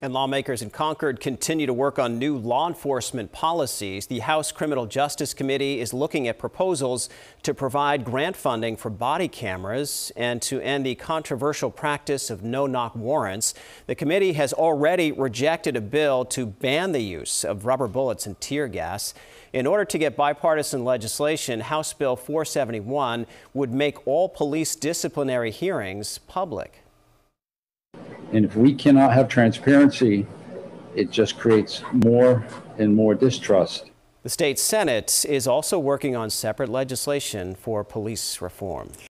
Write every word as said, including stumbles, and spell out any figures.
And lawmakers in Concord continue to work on new law enforcement policies. The House Criminal Justice Committee is looking at proposals to provide grant funding for body cameras and to end the controversial practice of no-knock warrants. The committee has already rejected a bill to ban the use of rubber bullets and tear gas. In order to get bipartisan legislation, House Bill four seventy-one would make all police disciplinary hearings public. And if we cannot have transparency, it just creates more and more distrust. The state Senate is also working on separate legislation for police reform.